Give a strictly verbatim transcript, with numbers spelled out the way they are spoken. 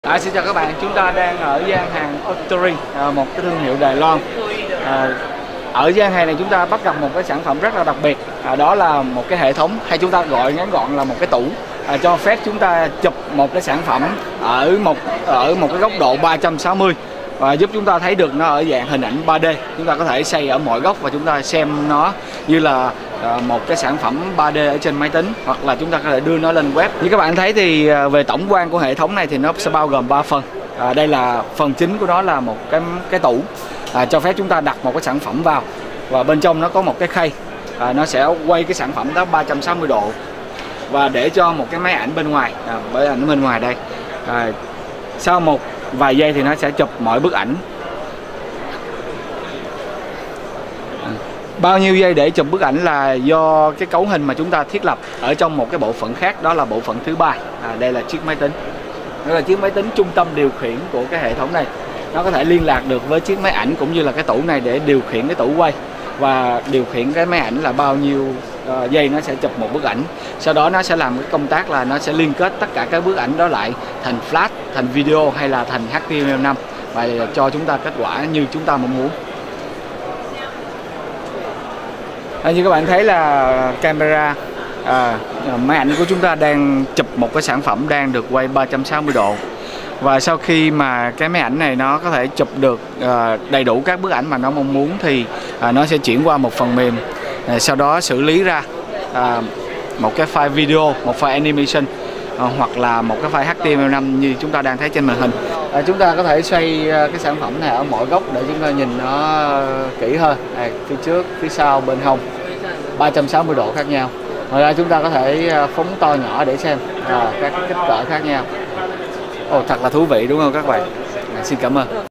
À, xin chào các bạn, chúng ta đang ở gian hàng Octoring, à, một cái thương hiệu Đài Loan. À, ở gian hàng này chúng ta bắt gặp một cái sản phẩm rất là đặc biệt, à, đó là một cái hệ thống, hay chúng ta gọi ngắn gọn là một cái tủ, à, cho phép chúng ta chụp một cái sản phẩm ở một ở một cái góc độ ba trăm sáu mươi và giúp chúng ta thấy được nó ở dạng hình ảnh ba D. Chúng ta có thể xoay ở mọi góc và chúng ta xem nó như là à, một cái sản phẩm ba D ở trên máy tính, hoặc là chúng ta có thể đưa nó lên web. Như các bạn thấy thì à, về tổng quan của hệ thống này thì nó sẽ bao gồm ba phần. À, đây là phần chính của nó là một cái cái tủ, à, cho phép chúng ta đặt một cái sản phẩm vào, và bên trong nó có một cái khay, à, nó sẽ quay cái sản phẩm đó ba trăm sáu mươi độ và để cho một cái máy ảnh bên ngoài, à, bởi ảnh bên ngoài đây. À, sau một vài giây thì nó sẽ chụp mọi bức ảnh. À, bao nhiêu giây để chụp bức ảnh là do cái cấu hình mà chúng ta thiết lập ở trong một cái bộ phận khác, đó là bộ phận thứ ba. À, đây là chiếc máy tính, đó là chiếc máy tính trung tâm điều khiển của cái hệ thống này. Nó có thể liên lạc được với chiếc máy ảnh cũng như là cái tủ này để điều khiển cái tủ quay và điều khiển cái máy ảnh là bao nhiêu uh, giây nó sẽ chụp một bức ảnh. Sau đó nó sẽ làm cái công tác là nó sẽ liên kết tất cả các bức ảnh đó lại thành flash, thành video hay là thành H T M L năm và cho chúng ta kết quả như chúng ta mong muốn. À, như các bạn thấy là camera, à, máy ảnh của chúng ta đang chụp một cái sản phẩm đang được quay ba trăm sáu mươi độ. Và sau khi mà cái máy ảnh này nó có thể chụp được uh, đầy đủ các bức ảnh mà nó mong muốn thì uh, nó sẽ chuyển qua một phần mềm, uh, sau đó xử lý ra uh, một cái file video, một file animation, uh, hoặc là một cái file H T M L năm như chúng ta đang thấy trên màn hình. Uh, chúng ta có thể xoay uh, cái sản phẩm này ở mọi góc để chúng ta nhìn nó uh, kỹ hơn, uh, phía trước, phía sau, bên hông, ba trăm sáu mươi độ khác nhau. Ngoài ra chúng ta có thể uh, phóng to nhỏ để xem uh, các kích cỡ khác nhau. Ồ, thật là thú vị đúng không các bạn? À, xin cảm ơn.